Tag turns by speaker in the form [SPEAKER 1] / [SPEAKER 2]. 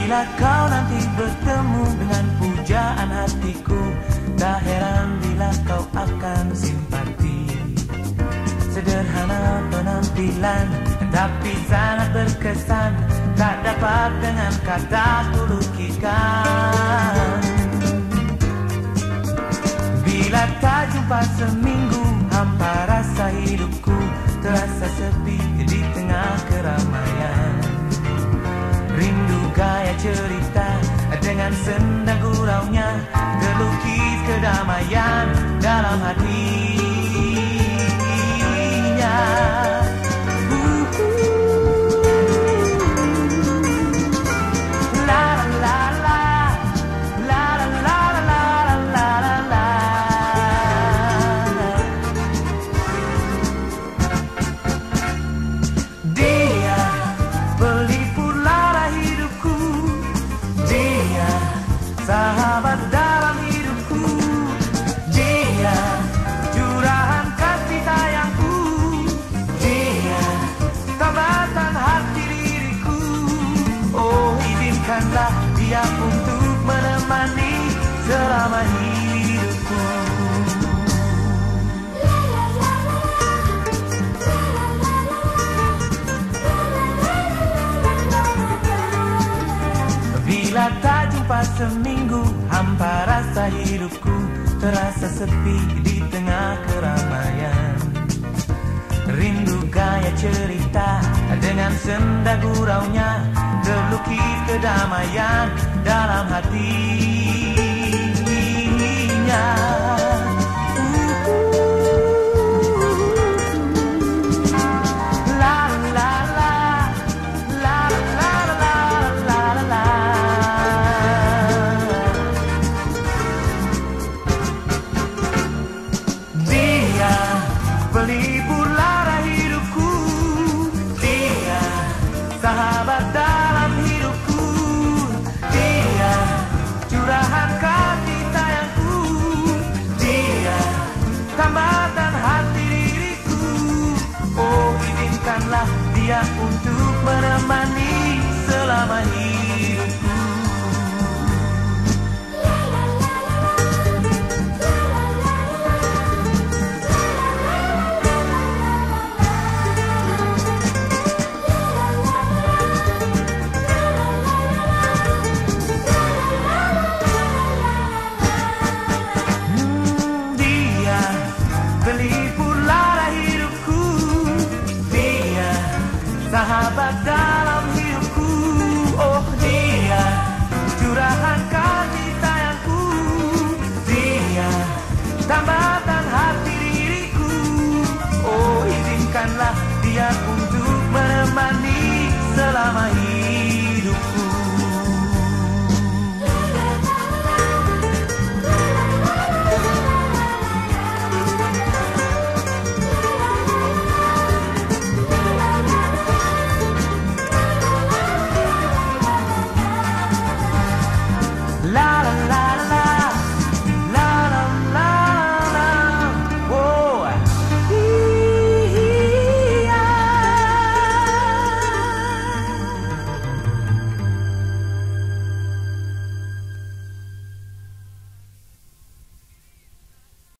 [SPEAKER 1] Bila kau nanti bertemu dengan pujaan hatiku, tak heran bila kau akan simpati. Sederhana penampilan, tapi sangat berkesan, tak dapat dengan kata kulukiskan. Bila tak jumpa seminggu, hampa rasa hidupku, terasa sepi di tengah keramaian. Rindu gaya cerita dengan senda guraunya, terlukis kedamaian dalam hatinya. Sahabat dalam hidupku, dia curahan kasih sayangku, dia tambatan hati diriku. Oh, izinkanlah dia untuk menemani selama hidupku. Bila tak jumpa seminggu, hampa rasa hidupku, terasa sepi di tengah keramaian. Rindu gaya cerita dengan senda guraunya, terlukis kedamaian dalam hatinya. Pelipur lara hidupku, dia sahabat dalam hidupku, dia curahan kasih sayangku, dia tambatan hati diriku. Oh, izinkanlah dia untuk menemani selama hidupku. Pelipur lara hidupku, dia sahabat dalam